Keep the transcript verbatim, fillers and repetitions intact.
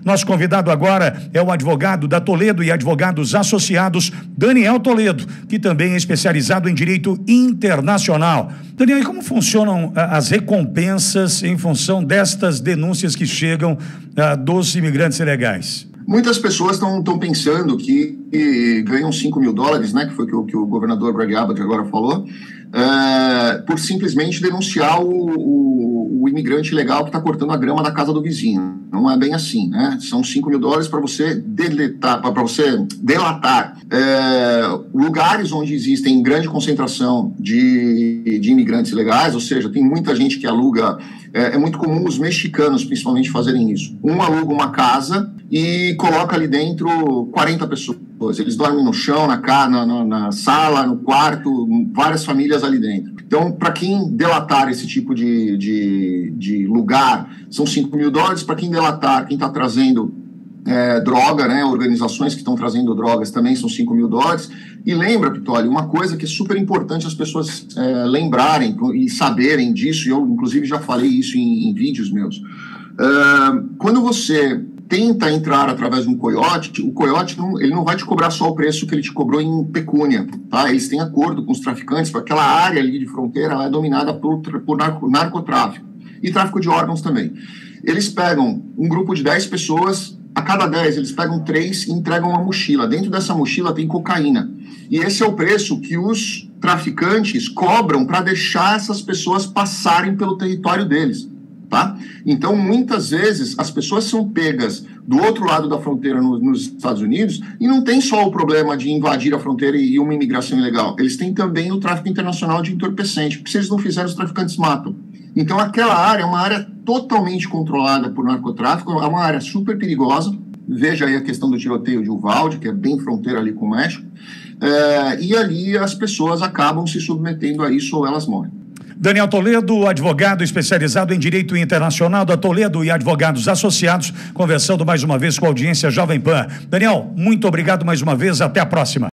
Nosso convidado agora é o advogado da Toledo e Advogados Associados, Daniel Toledo, que também é especializado em direito internacional. Daniel, e como funcionam as recompensas em função destas denúncias que chegam uh, dos imigrantes ilegais? Muitas pessoas estão pensando que, que ganham cinco mil dólares, né, que foi o que o, que o governador Greg Abbott agora falou, é, por simplesmente denunciar o, o, o imigrante ilegal que está cortando a grama da casa do vizinho. Não é bem assim, né? São cinco mil dólares para você deletar, para você delatar é, lugares onde existem grande concentração de, de imigrantes ilegais, ou seja, tem muita gente que aluga, é, é muito comum os mexicanos principalmente fazerem isso. Um aluga uma casa e coloca ali dentro quarenta pessoas. Eles dormem no chão, na, na, na, na sala, no quarto, várias famílias ali dentro. Então, para quem delatar esse tipo de, de, de lugar, são cinco mil dólares. Para quem delatar, quem está trazendo é, droga, né, organizações que estão trazendo drogas também são cinco mil dólares. E lembra, Pitoli, uma coisa que é super importante as pessoas é, lembrarem e saberem disso, e eu, inclusive, já falei isso em, em vídeos meus. Uh, quando você tenta entrar através de um coiote, o coiote não, ele não vai te cobrar só o preço que ele te cobrou em pecúnia, tá? Eles têm acordo com os traficantes, porque aquela área ali de fronteira ela é dominada por, por narco, narcotráfico e tráfico de órgãos também. Eles pegam um grupo de dez pessoas, a cada dez eles pegam três e entregam uma mochila. Dentro dessa mochila tem cocaína. E esse é o preço que os traficantes cobram para deixar essas pessoas passarem pelo território deles. Tá? Então, muitas vezes, as pessoas são pegas do outro lado da fronteira no, nos Estados Unidos e não tem só o problema de invadir a fronteira e, e uma imigração ilegal. Eles têm também o tráfico internacional de entorpecente, porque se eles não fizerem, os traficantes matam. Então, aquela área é uma área totalmente controlada por narcotráfico, é uma área super perigosa. Veja aí a questão do tiroteio de Uvalde, que é bem fronteira ali com o México. É, e ali as pessoas acabam se submetendo a isso ou elas morrem. Daniel Toledo, advogado especializado em direito internacional da Toledo e Advogados Associados, conversando mais uma vez com a audiência Jovem Pan. Daniel, muito obrigado mais uma vez, até a próxima.